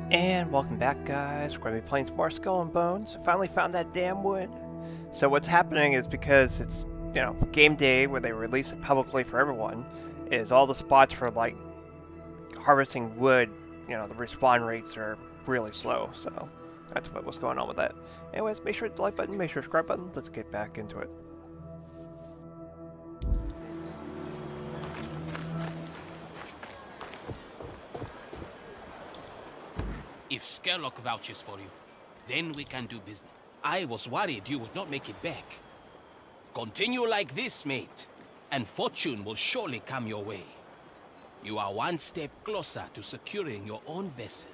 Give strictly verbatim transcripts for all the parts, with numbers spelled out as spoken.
And welcome back, guys. We're going to be playing some more Skull and Bones. Finally found that damn wood. So what's happening is, because it's, you know, game day where they release it publicly for everyone, is all the spots for, like, harvesting wood, you know, the respawn rates are really slow. So that's what was going on with that. Anyways, make sure to hit the like button, make sure to subscribe button. Let's get back into it. If Skerlock vouches for you, then we can do business. I was worried you would not make it back. Continue like this, mate, and fortune will surely come your way. You are one step closer to securing your own vessel.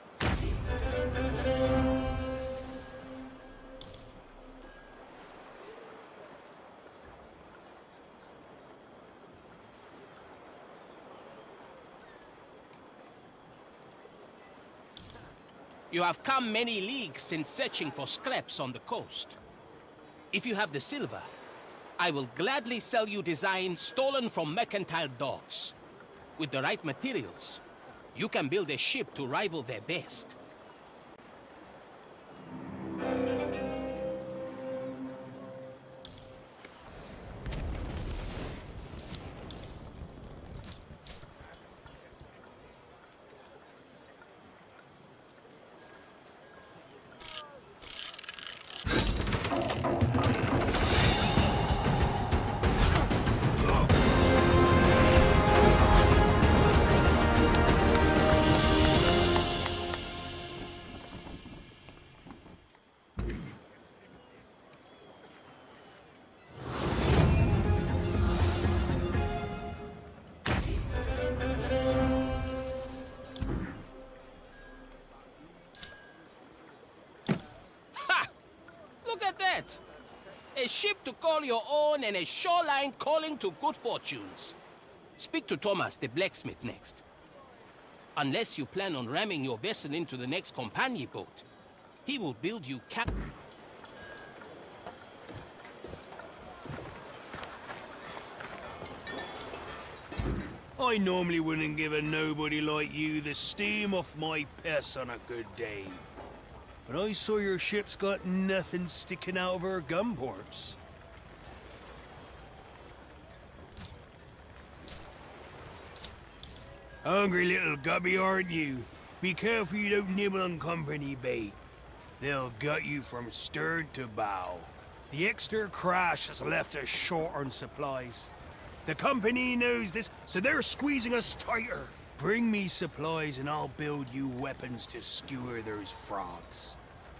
You have come many leagues since searching for scraps on the coast. If you have the silver, I will gladly sell you designs stolen from mercantile docks. With the right materials, you can build a ship to rival their best. A ship to call your own and a shoreline calling to good fortunes. Speak to Thomas, the blacksmith, next. Unless you plan on ramming your vessel into the next companion boat, he will build you cap- I normally wouldn't give a nobody like you the steam off my piss on a good day. But I saw your ship's got nothing sticking out of her gun ports. Hungry little gubby, aren't you? Be careful you don't nibble on company bait. They'll gut you from stern to bow. The extra crash has left us short on supplies. The company knows this, so they're squeezing us tighter. Bring me supplies and I'll build you weapons to skewer those frogs.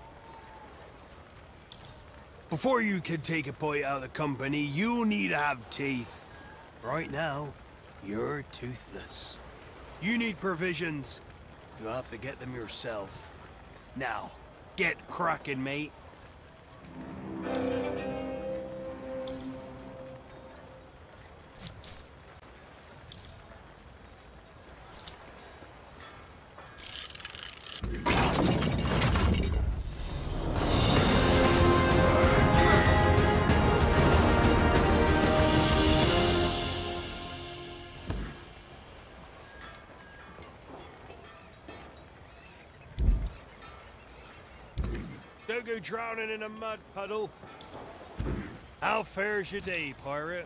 Before you can take a bite out of the company, you'll need to have teeth. Right now, you're toothless. You need provisions. You'll have to get them yourself. Now, get cracking, mate. Don't go drowning in a mud puddle. How fares your day, pirate?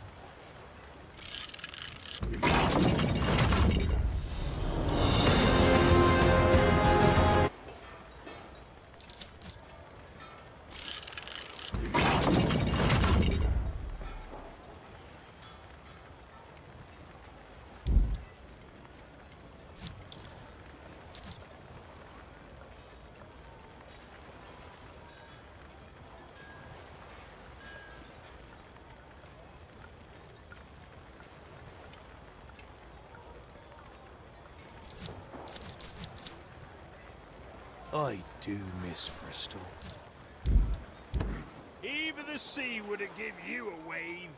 I do miss Bristol. Even the sea would have give you a wave.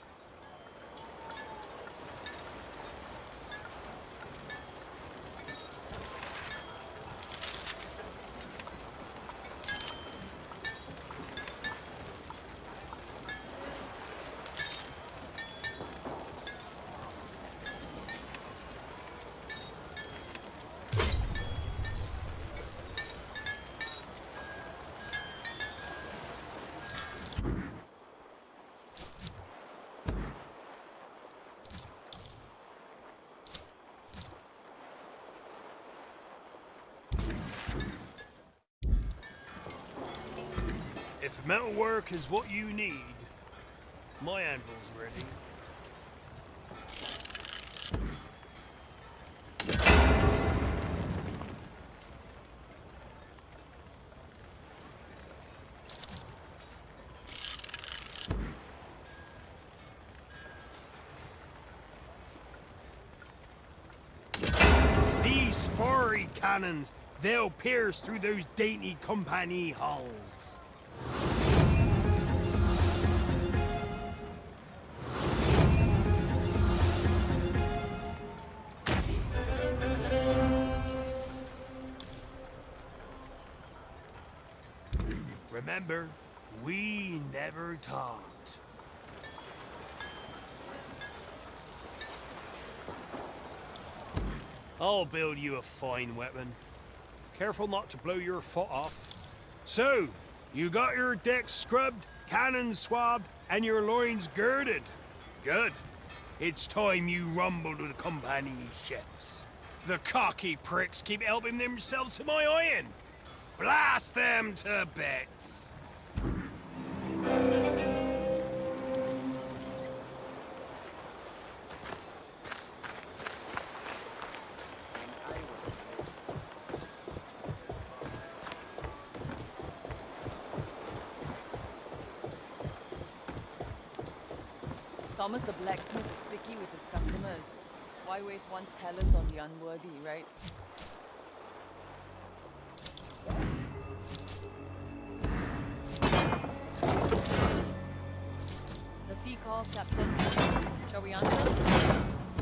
If metalwork is what you need, my anvil's ready. These fiery cannons, they'll pierce through those dainty company hulls. Remember, we never talked. I'll build you a fine weapon. Careful not to blow your foot off. So, you got your decks scrubbed, cannons swabbed, and your loins girded. Good. It's time you rumble to the company ships. The cocky pricks keep helping themselves to my iron. Blast them to bits! Thomas the blacksmith is picky with his customers. Why waste one's talent on the unworthy, right? The sea calls, Captain. Shall we answer?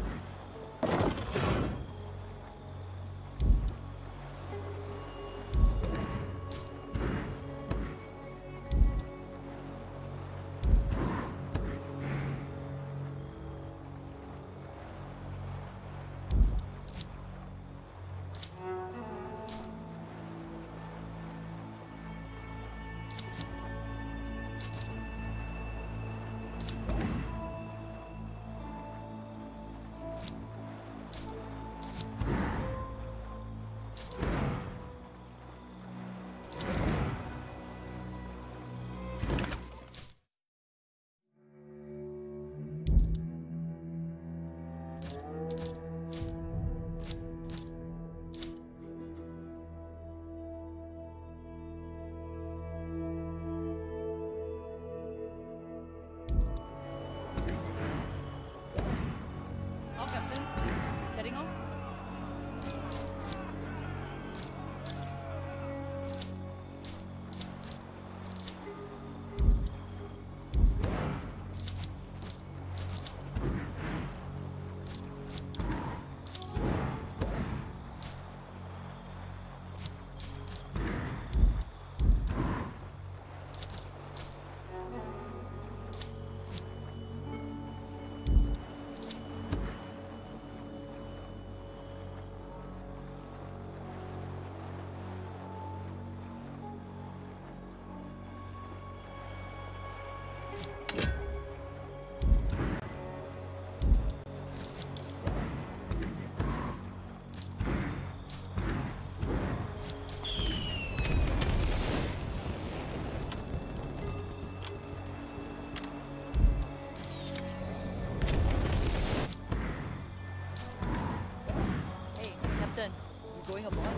Going aboard?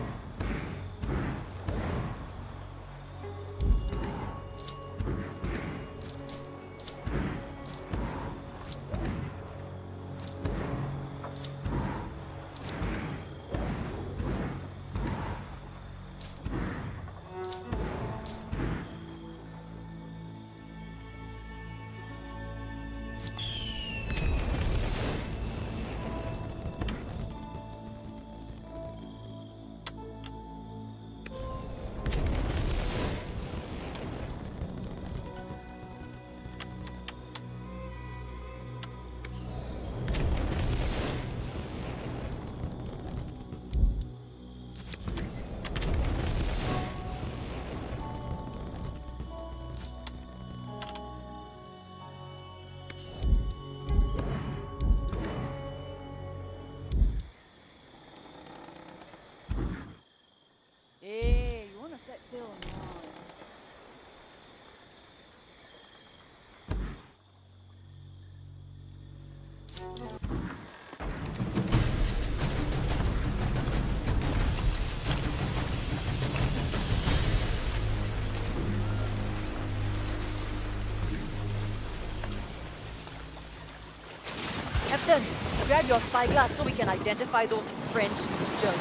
grab your spyglass so we can identify those French teachers.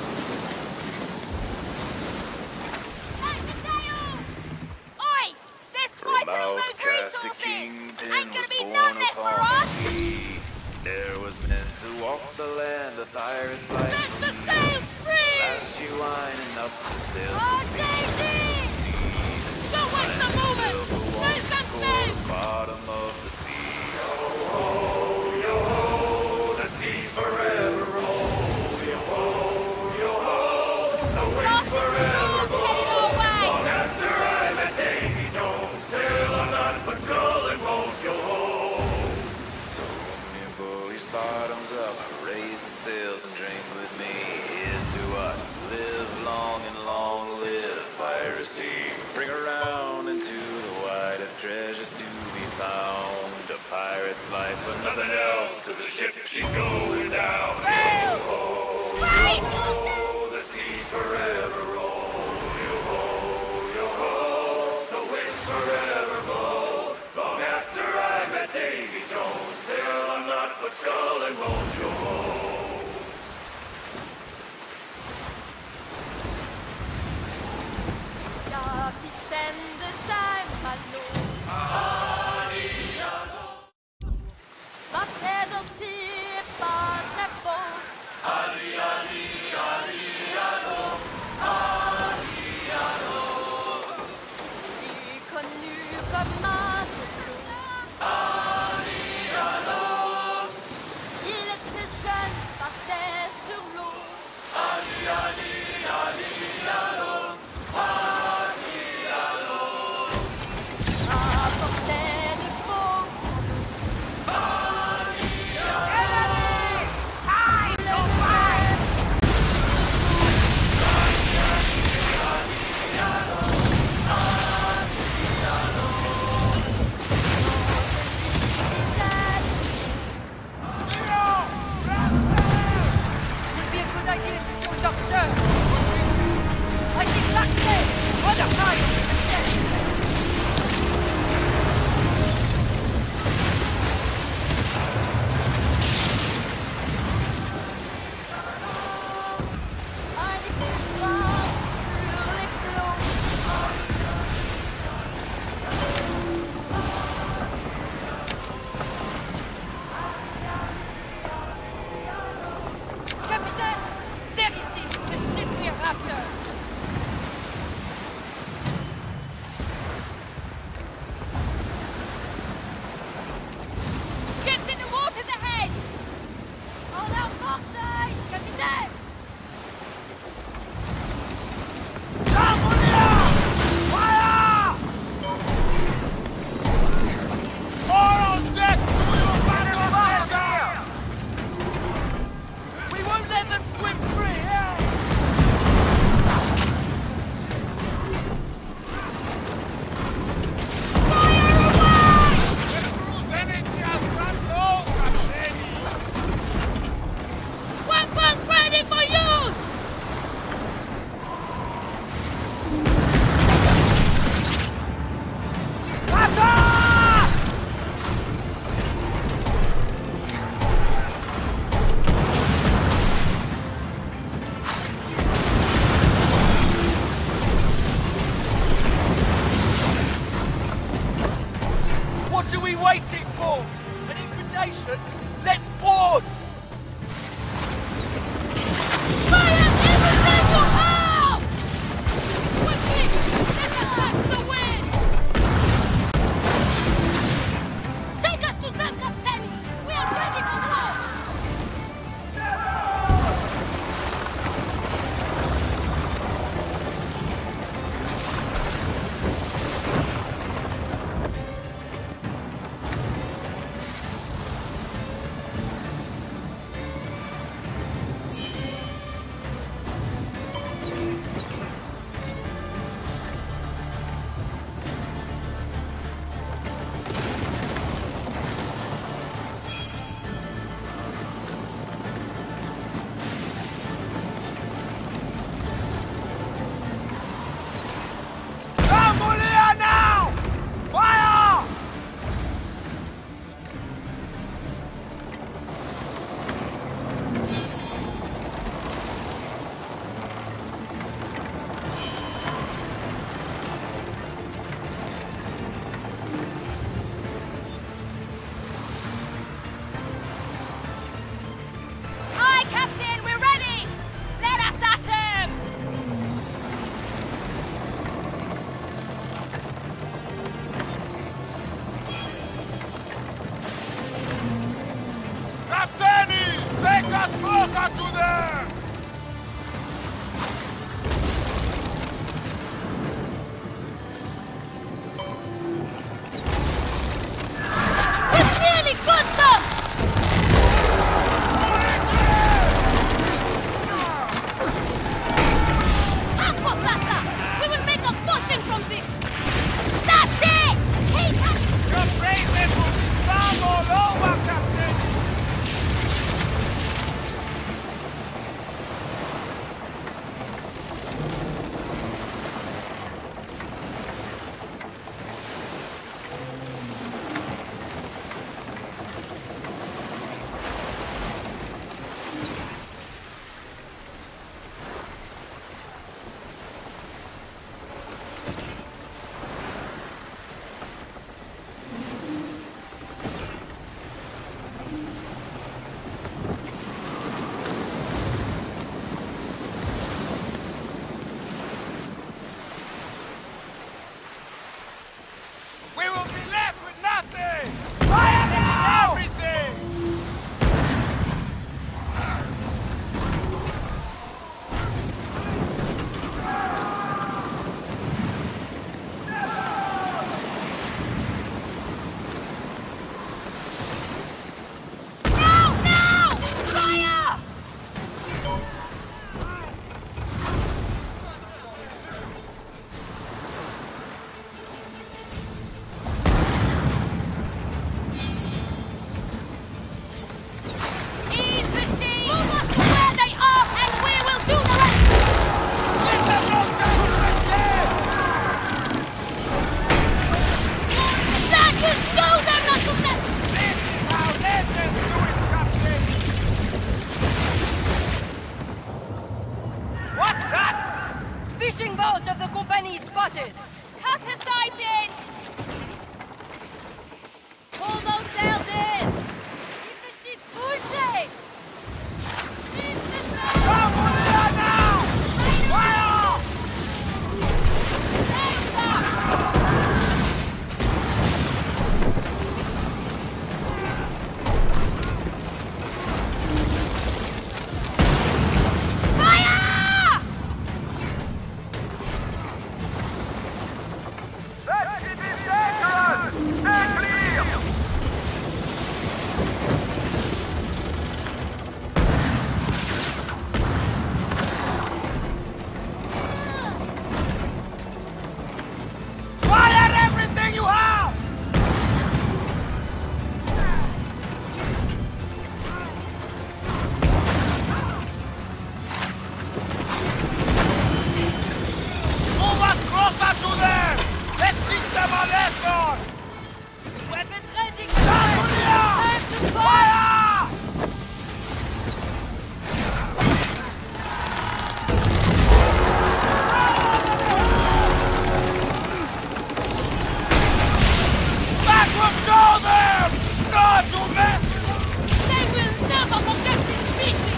Oi! They're swiping all those resources! Ain't gonna be none left for us! There was men to walk the land of pirates like Set the sails free! last you lining up the sails Oh, to Daisy! Don't waste the movement! There's some sails! bottom of the sea. The seas forever roll. Yo ho, yo ho. The winds forever blow. Heading our way! Long after I met Davy Jones, still I'm not but skull and bones. Yo ho. So when bullies bottoms up, raise the sails and drink with me. Here's to us, live long and long live piracy. Bring around into the wide of treasures to be found. A pirate's life, but nothing else. To the ship she's going down. Sail! Right! Oh, the seas forever roll. Yo ho, yo ho. The winds forever blow. Long after I met Davy Jones, still I'm not but skull and bones. Yo ho. Capitaine de Saint-Malo. Pas très gentil, pas très bon. Il est connu comme un tonneau. Il était jeune, partait sur l'eau. Apportait de beaux Would be a good idea to show Doctor. I think that's it. Other time. un écran sur les flots. Capitaine, there it is, the ship we're after. Ships in the waters ahead! Hold out topside, Capitaine! We won't let them swim free. Fishing boat of the company spotted! Cutter sighted! Pull those sails in! Keep the ship pushing! Keep the Weapons ready! Time to fire! Backward show them! Not to mess! They will never forget this meeting!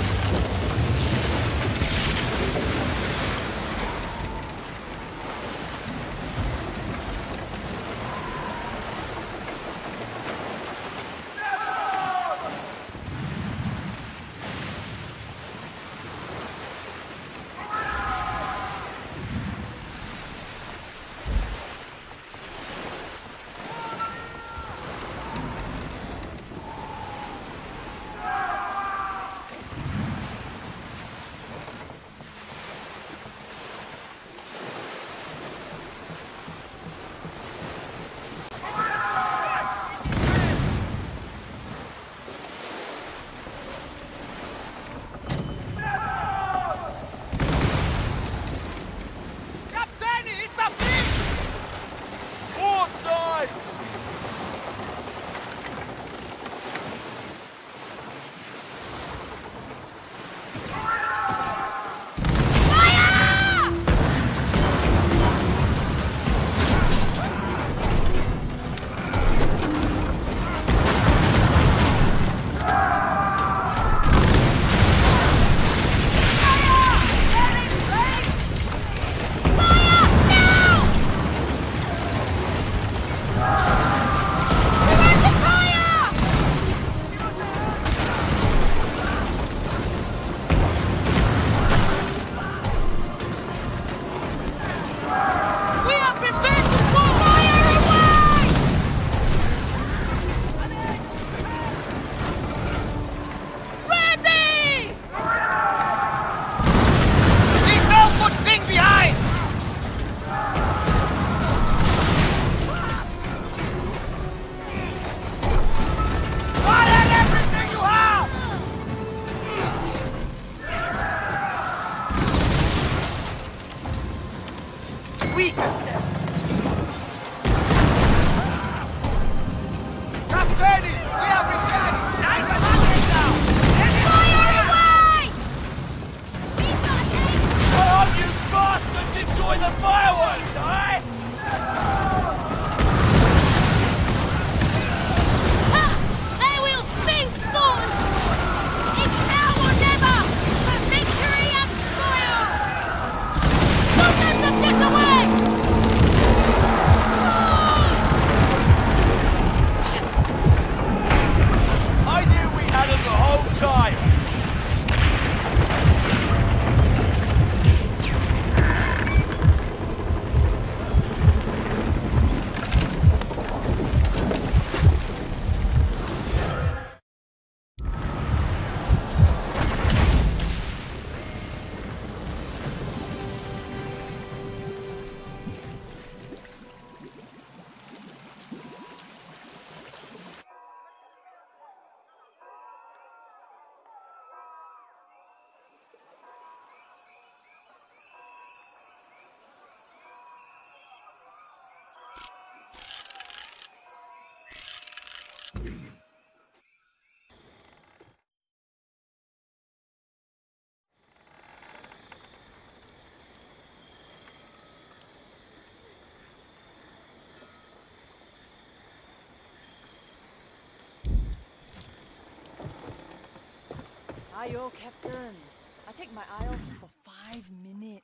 Ayo, Captain. I take my eye off you for five minutes.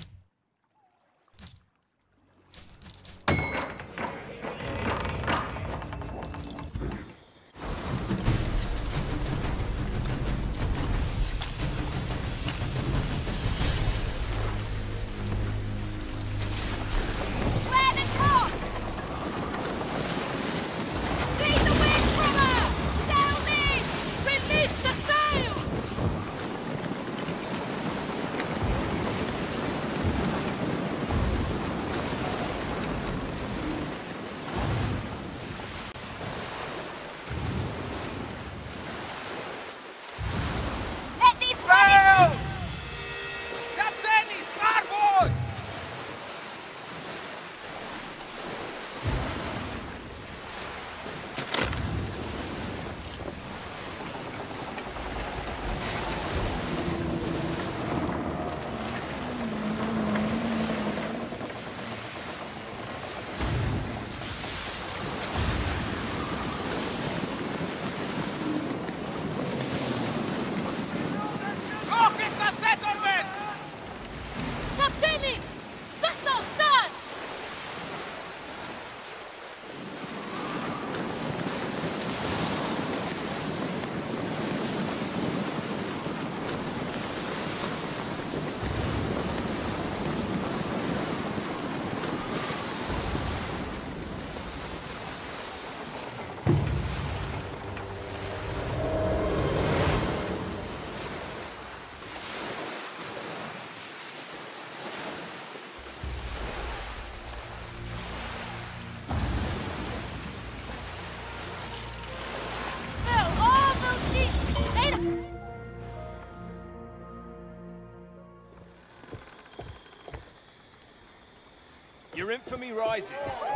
Your infamy rises.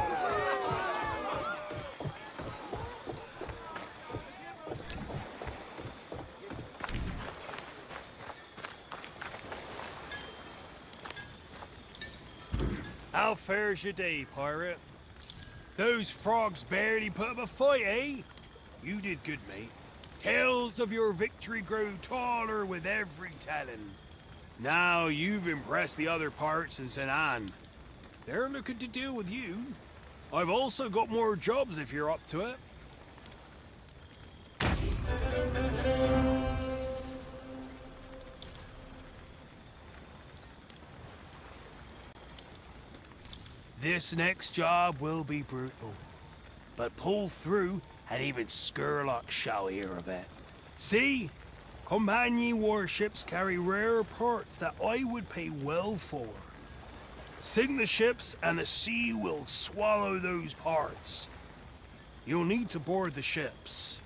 How fares your day, pirate? Those frogs barely put up a fight, eh? You did good, mate. Tales of your victory grow taller with every telling. Now you've impressed the other pirates in Saint Anne. They're looking to deal with you. I've also got more jobs if you're up to it. This next job will be brutal, but pull through and even Skurlock shall hear of it. See? Companion warships carry rare parts that I would pay well for. Sink the ships and the sea will swallow those parts. You'll need to board the ships.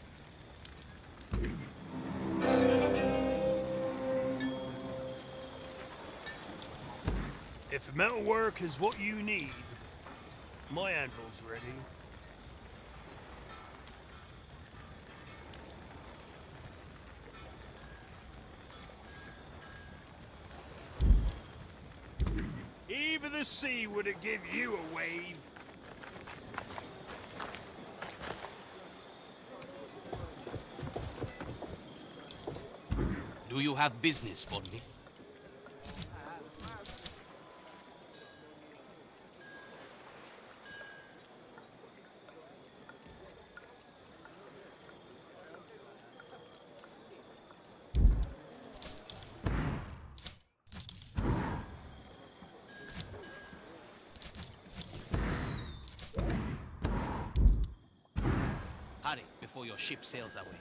If metalwork is what you need, my anvil's ready. Even the sea wouldn't give you a wave. Do you have business for me? Hurry, before your ship sails away.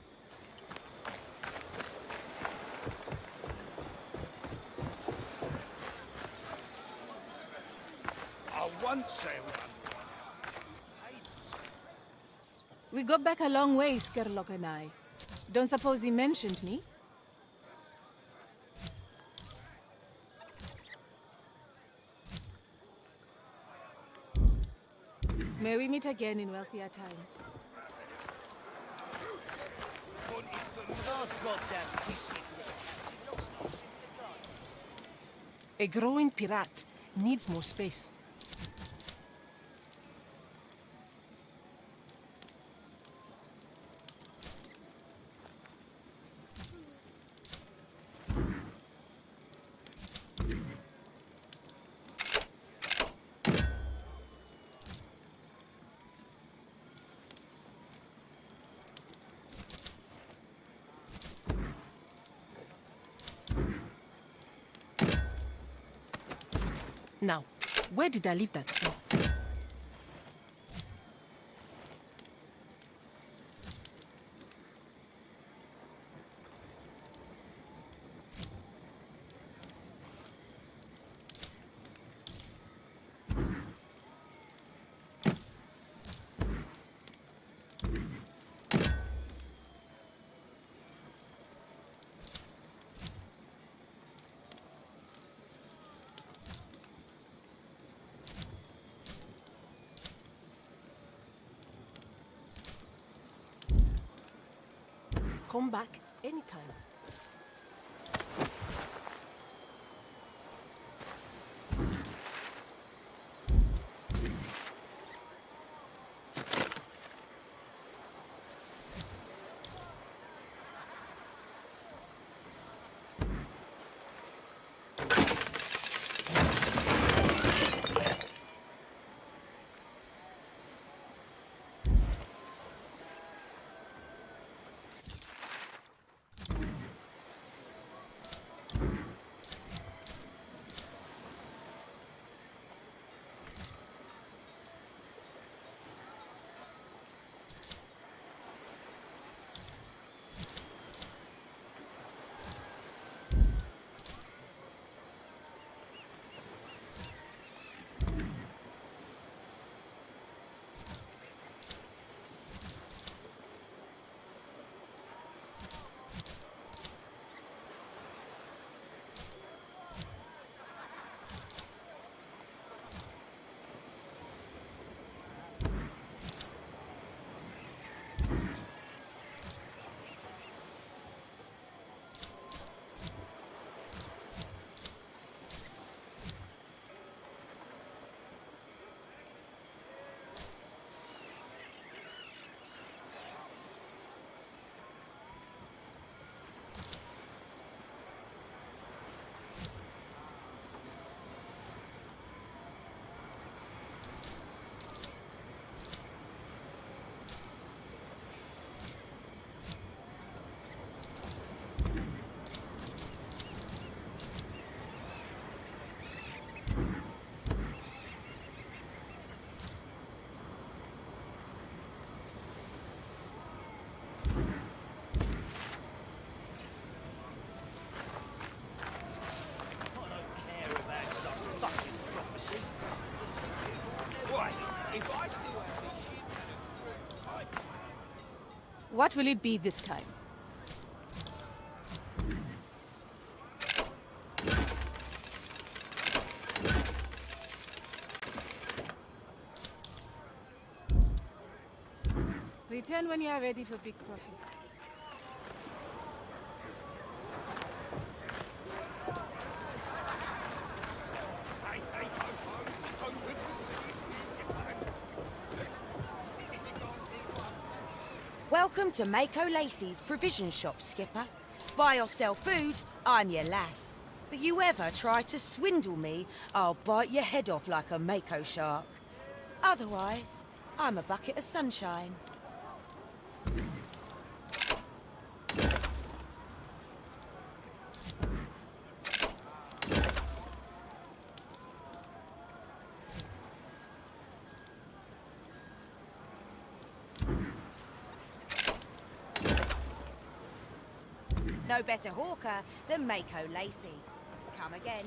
I once sailed. We got back a long way, Skurlock and I. Don't suppose he mentioned me? May we meet again in wealthier times. A growing pirate needs more space. Now, where did I leave that for? Come back anytime. What will it be this time? Return when you are ready for big profits. Welcome to Mako Lacey's provision shop, Skipper. Buy or sell food, I'm your lass. But you ever try to swindle me, I'll bite your head off like a Mako shark. Otherwise, I'm a bucket of sunshine. No better hawker than Mako Lacey. Come again.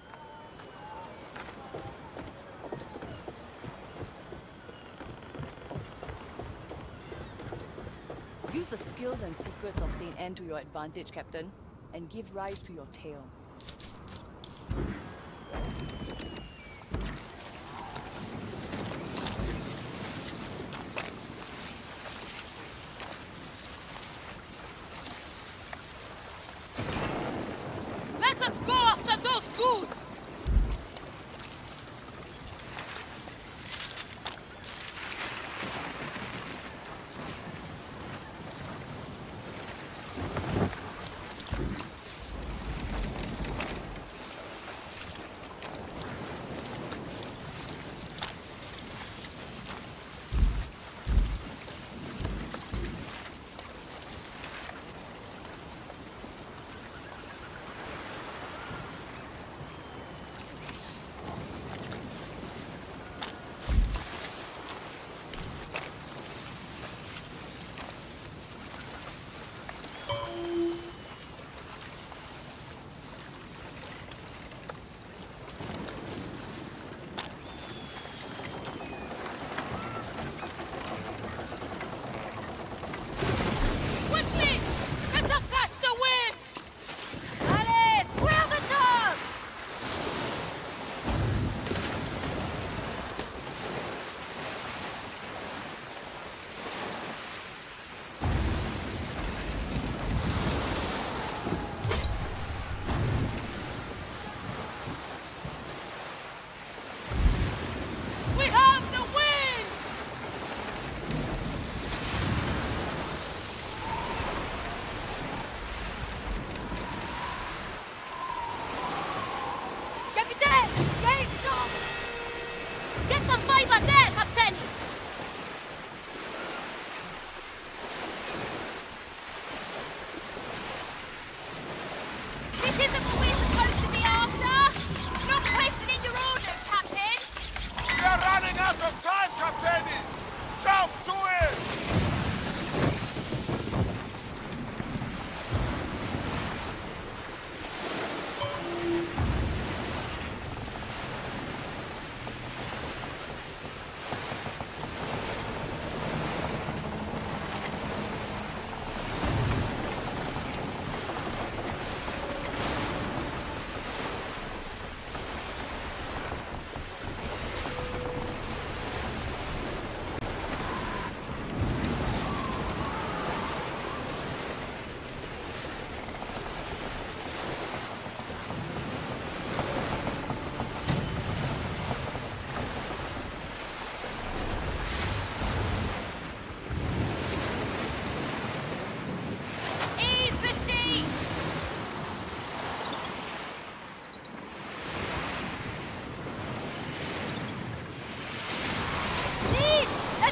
Use the skills and secrets of Saint Anne to your advantage, Captain, and give rise to your tale. Let us go after those goods!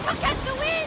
Up against the wind!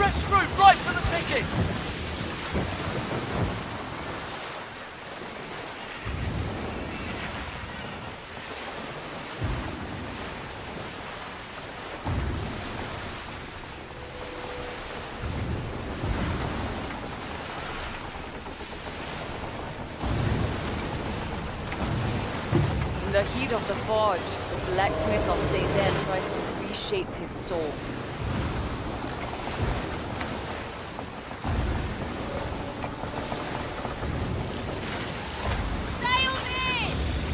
Fresh fruit, right for the picking! In the heat of the forge, the blacksmith of Satan tries to reshape his soul. Sails in!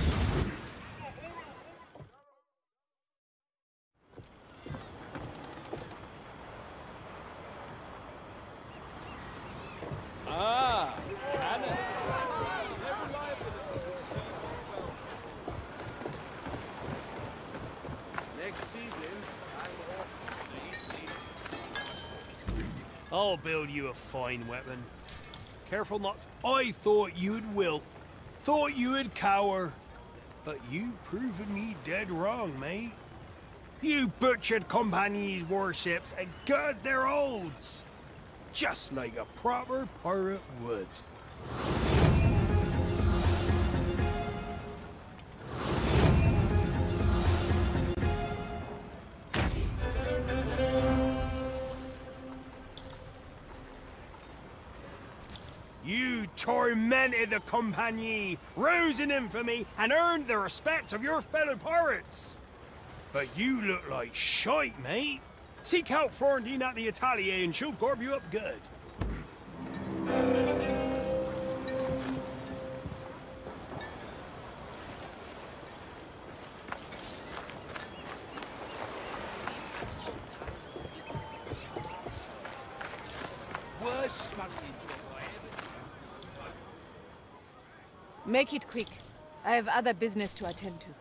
Ah, cannon. Next season, I'm off tasty. I'll build you a fine weapon. Careful not. I thought you'd wilt. Thought you would cower. But you've proven me dead wrong, mate. You butchered Compagnie's warships and gutted their holds. Just like a proper pirate would. You tormented the Compagnie, rose in infamy, and earned the respect of your fellow pirates. But you look like shite, mate. Seek out Florentine at the Atelier and she'll garb you up good. Worst smuggling job I ever... Make it quick. I have other business to attend to.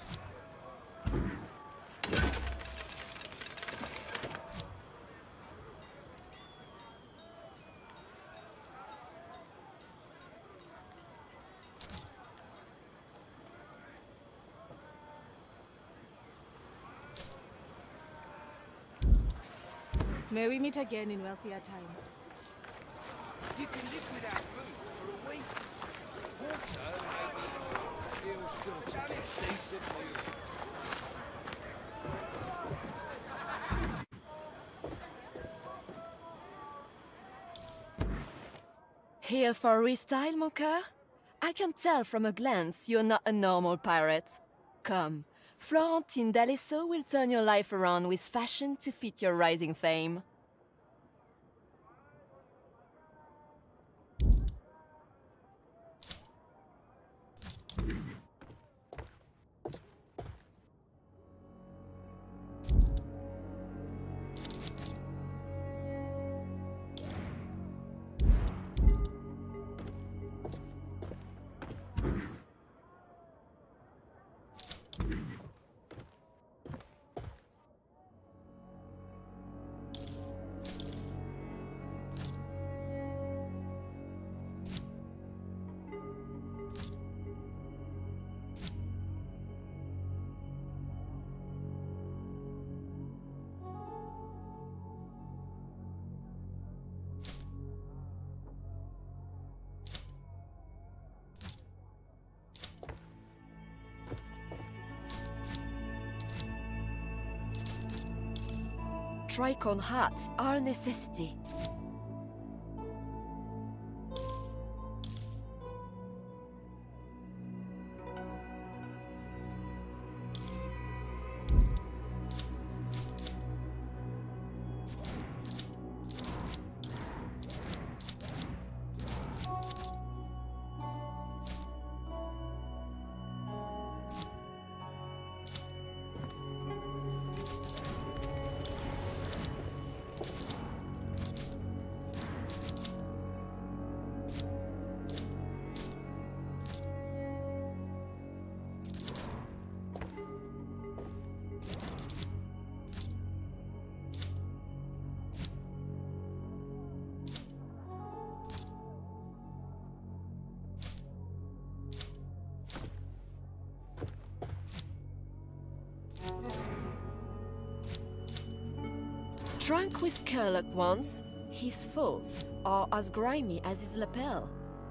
May we meet again in wealthier times. You can live without food for a week. Water, maybe, feels good to get decent food. Here for restyle, mon cœur? I can tell from a glance you're not a normal pirate. Come, Florentine d'Alessio will turn your life around with fashion to fit your rising fame. Tricorn hats are a necessity. drank with Sherlock once. His folds are as grimy as his lapel.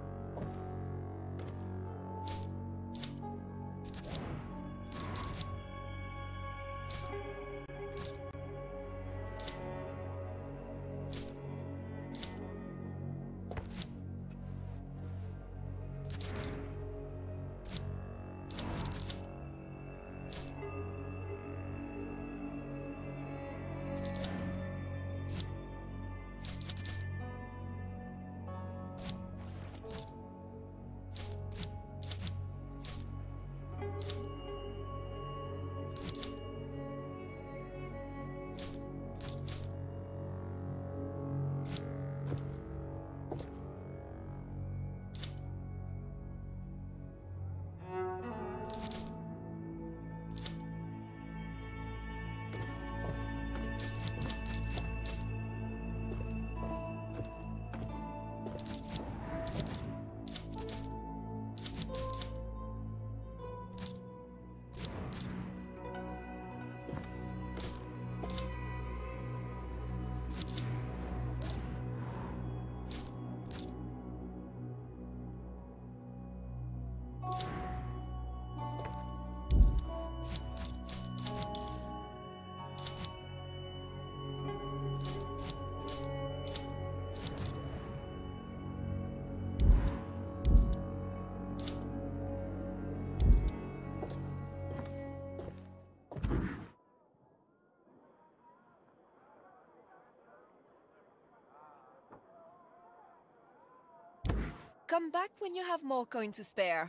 Come back when you have more coin to spare.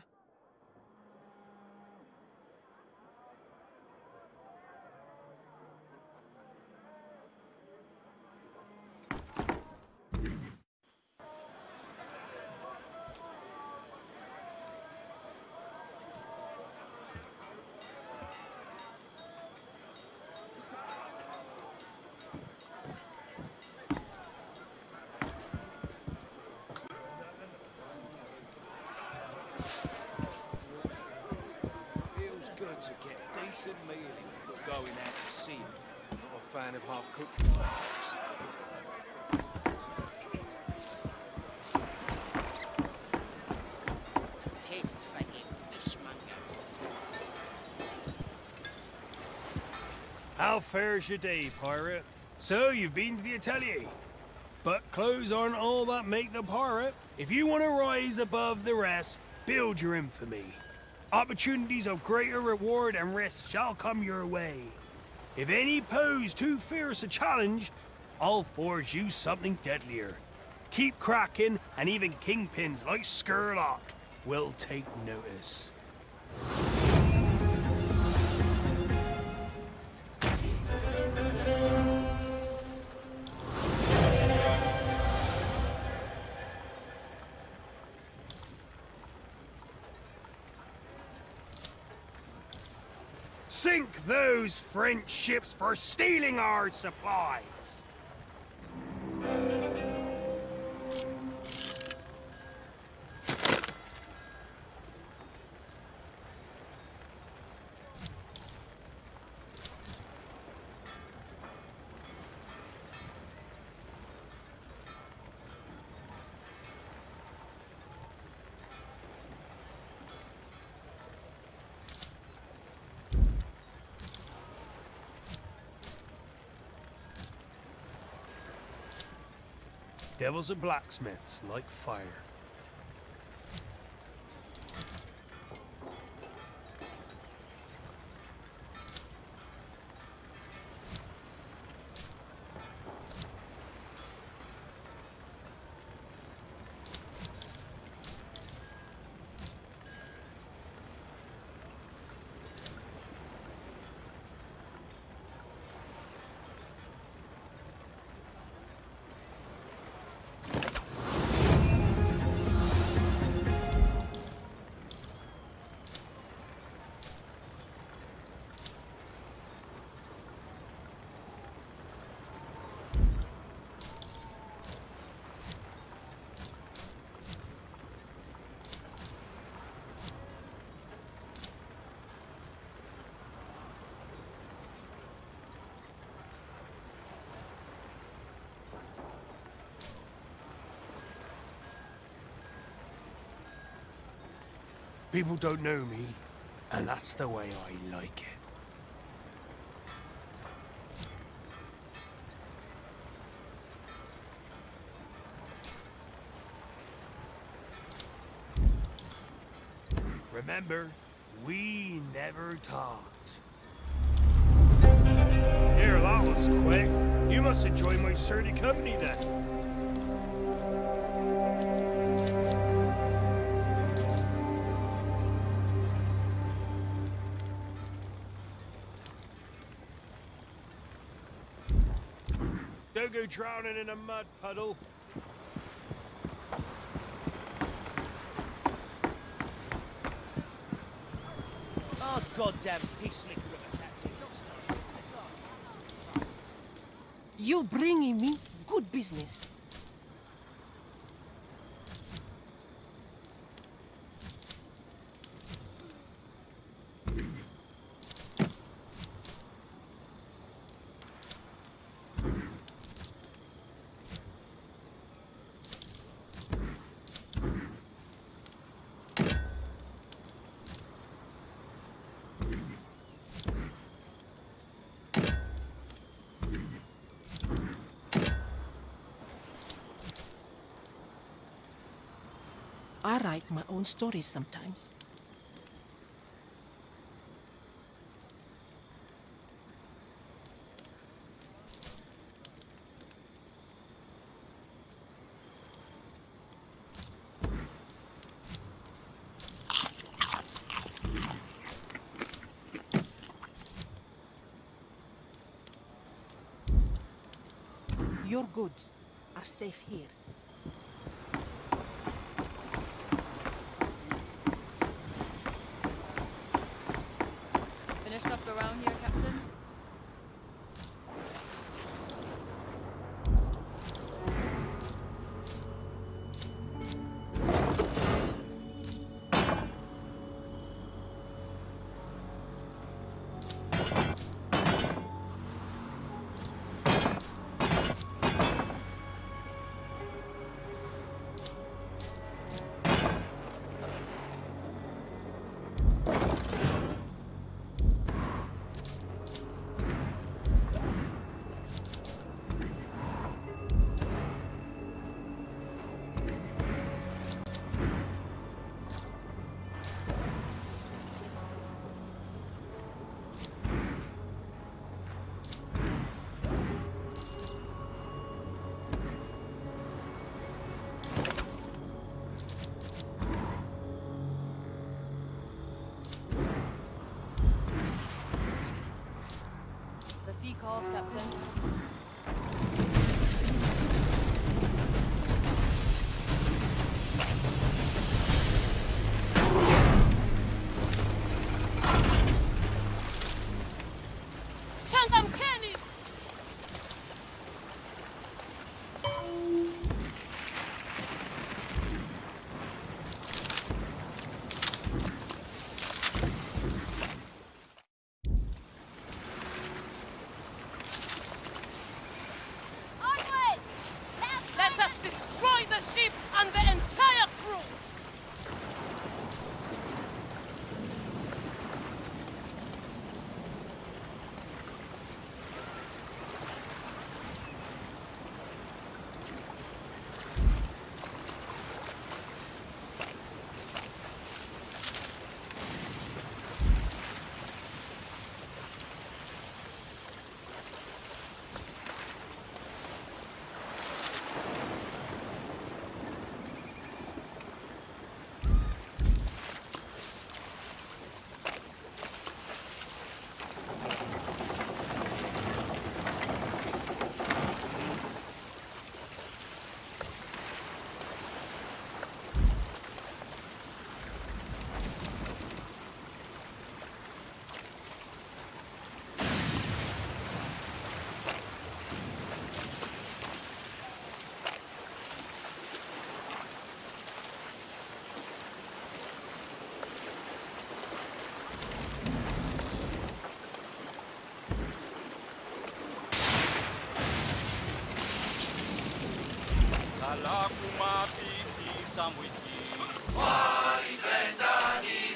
Good to get a decent meal in before going out to sea. Not a fan of half-cooked potatoes. Tastes like a fishmonger's. How fares your day, pirate? So, you've been to the atelier. But clothes aren't all that make the pirate. If you want to rise above the rest, build your infamy. Opportunities of greater reward and risk shall come your way. If any pose too fierce a challenge, I'll forge you something deadlier. Keep cracking, and even kingpins like Sherlock will take notice. Sink those French ships for stealing our supplies! Devils are blacksmiths, like fire. People don't know me, and that's the way I like it. Remember, we never talked. Here, that was quick. You must enjoy my sturdy company then. Don't go drowning in a mud puddle. Oh, goddamn peace liquor of a captain. You bringing me good business. I write my own stories sometimes. Your goods are safe here. Finished up around here, Captain? The sea calls, Captain. La kumapiti samwiti. Wali sentani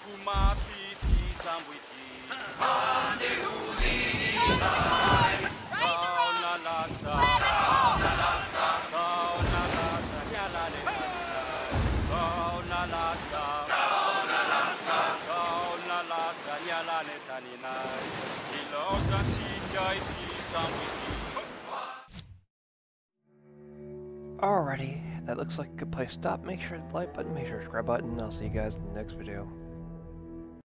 Alrighty, that looks like a good place to stop. Make sure to like button, make sure to subscribe button, and I'll see you guys in the next video.